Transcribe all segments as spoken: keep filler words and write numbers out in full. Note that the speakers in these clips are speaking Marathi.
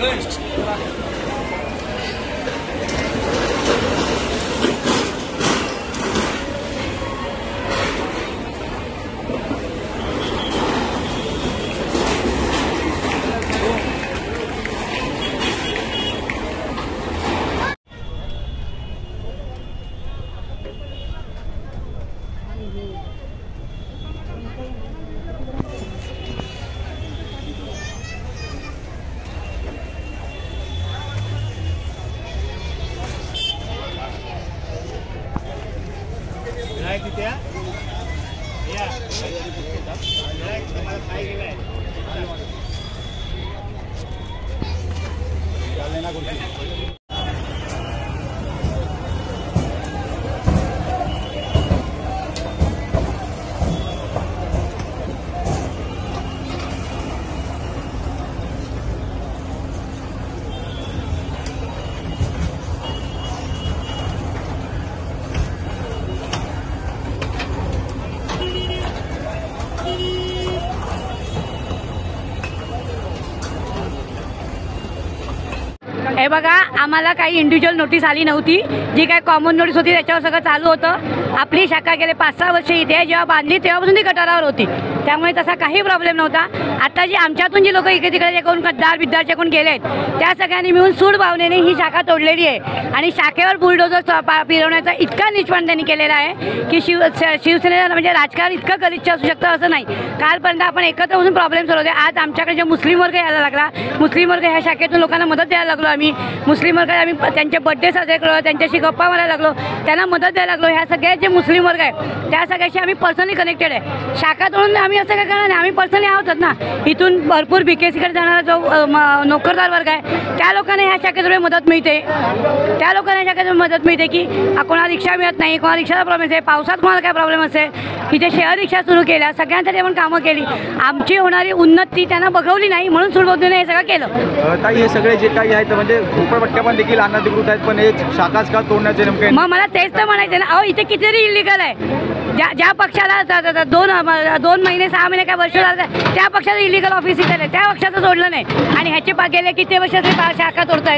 हे बघा, आम्हाला काही इंडिव्हिज्युअल नोटीस आली नव्हती, जी काय कॉमन नोटीस होती त्याच्यावर सगळं चालू होतं। आपली शाखा गेले पाच सहा वर्ष इथे जेव्हा बांधली तेव्हापासून ती गटारावर होती, त्यामुळे तसा काही प्रॉब्लेम नव्हता। आता जी आमच्यातून जी लोक इकडे तिकडे जे कोण गद्दार बिद्दार कोण गेलेत त्या सगळ्यांनी मिळून सूड भावनेने ही शाखा तोडलेली आहे आणि शाखेवर बुलडोजर फिरवण्याचा इतका नीचपण त्यांनी केलेला आहे की शिव शिवसेनेला म्हणजे राजकारण इतकं गलिच्छ असू शकतं असं नाही। कालपर्यंत आपण एकत्र बसून प्रॉब्लेम सोडवले, आज आमच्याकडे जे मुस्लिम वर्ग यायला लागला, मुस्लिम वर्ग ह्या शाखेतून लोकांना मदत द्यायला लागलो। आम्ही मुस्लिम वर्ग आम्ही त्यांचे बड्डे साजरे केलो, त्यांच्याशी गप्पा मारायला लागलो, त्यांना मदत द्यायला लागलो। ह्या सगळ्या जे मुस्लिम वर्ग आहे त्या सगळ्याशी आम्ही पर्सनली कनेक्टेड आहे। शाखा तोडून आम्ही असं काय करणार नाही, आम्ही पर्सनली आहोतच ना। इथून भरपूर बी के सीकडे जाणारा जो नोकरदार वर्ग आहे त्या लोकांना ह्या शाखेतून मदत मिळते, त्या लोकांना ह्या शाखेतून मदत मिळते की कोणाला रिक्षा मिळत नाही, कोणाला रिक्षाचा प्रॉब्लेम असेल, पावसात कोणाला काय प्रॉब्लेम असेल, इथे शेअर रिक्षा सुरू केल्या, सगळ्यांसाठी आपण कामं केली। आमची होणारी उन्नती त्यांना बघवली नाही म्हणून सुडबोधीने हे सगळं केलं। ताई, हे सगळे जे काही आहेत म्हणजे झोपडपट्ट्या पण देखील अनधिकृत आहेत, पण हे शाखाच का तोडण्याचे नेमके? मग मला तेच तर म्हणायचं ना, अहो इथे कितीतरी इलिगल आहे। ज्या ज्या पक्षाला दोन दोन महिने सहा महिने काय वर्ष झालं त्या पक्षाचं इलिगल ऑफिस इथे आहे, त्या पक्षाचं सोडलं नाही आणि ह्याचे पा गेले किती वर्षाचे शाखा तोडतायत।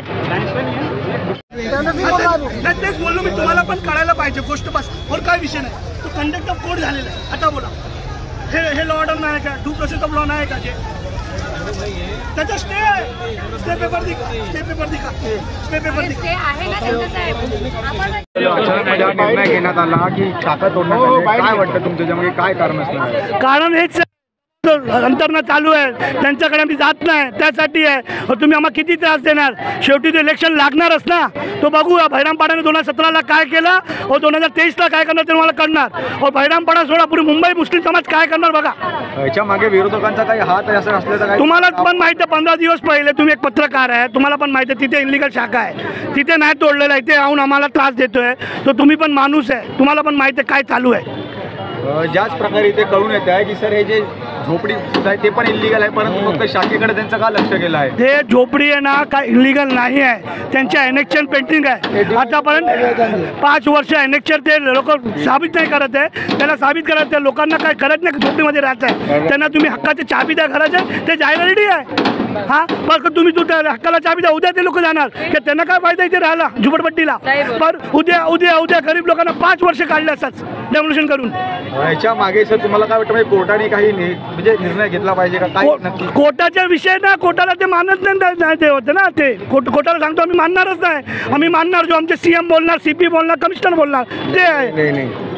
तेच बोललो मी, तुम्हाला पण कळायला पाहिजे गोष्ट, बस और काय विषय नाही। तो कंडक्ट ऑफ कोड झालेला आहे, आता बोला हे हे लॉ ऑर्डर नाही का, ड्यू प्रोसेस ऑफ लॉ नाही का, जे त्याचा स्टे आहे, स्टे पेपर दिखा, स्टे पेपर दिखा, स्टे पेपर दिखा आहे ना त्यांचा साहेब। अचानक निर्णय घेण्यात आला की शाखा तोडण्यात, काय वाटतं तुमच्या त्यामध्ये काय कारण असणार? कारण हेच अंतरणं चालू आहे, त्यांच्याकडे आम्ही जात नाही, त्यासाठी आहे। तुम्ही आम्हाला किती त्रास देणार, शेवटी ते इलेक्शन लागणारच ना, तो बघूया। भैरामपाड्याने दोन हजार सतराला काय केलं व दोन हजार तेवीसला काय करणार ते मला कळणार। व भैरामपाडा सोडा, पुढे मुंबई मुस्लिम समाज काय करणार बघा। याच्या मागे विरोधकांचा काही हात असं असलं तर तुम्हाला पण माहिती आहे, पंधरा दिवस पहिले तुम्ही एक पत्रकार आहे, तुम्हाला पण माहिती आहे तिथे इलिगल शाखा आहे, तिथे नाही तोडलेलं आहे, इथे येऊन आम्हाला त्रास देतोय, तो तुम्ही पण माणूस आहे, तुम्हाला पण माहिती आहे काय चालू आहे। ज्याच प्रकारे इथे कळून येत आहे की सर हे जे झोपडी आहे ते पण इलिगल आहे, परंतु फक्त शाखेकडे त्यांचं का लक्ष गेलं आहे? ते झोपडी आहे ना, काय इलिगल नाही आहे, त्यांच्या एनेक्शन पेंटिंग आहे। आतापर्यंत पाच वर्ष एनेक्शन ते लोक साबित नाही करत आहे, त्याला साबित करत आहे, लोकांना काय करत नाही झोपडीमध्ये राहत आहे, त्यांना तुम्ही हक्काचे चाबी द्या घराचे, ते जायला रेडी आहे। हां, पण तुम्ही तू त्या हक्काला चाबी द्या, उद्या ते लोक जाणार की त्यांना काय फायदा इथे राहिला झुपडपट्टीला, पण उद्या उद्या उद्या गरीब लोकांना पाच वर्ष काढले असतात डेमोलेशन करून। याच्या मागे सर तुम्हाला काय वाटतं, म्हणजे कोर्टाने काही म्हणजे निर्णय घेतला पाहिजे का काय? नक्की कोर्टाच्या विषय ना, कोर्टाला ते मानत नाही, ते होतं ना, ते कोर्टाला सांगतो आम्ही मानणारच नाही, आम्ही मानणार जो आमचे सीएम बोलणार, सीपी बोलणार, कमिशनर बोलणार ते आहे।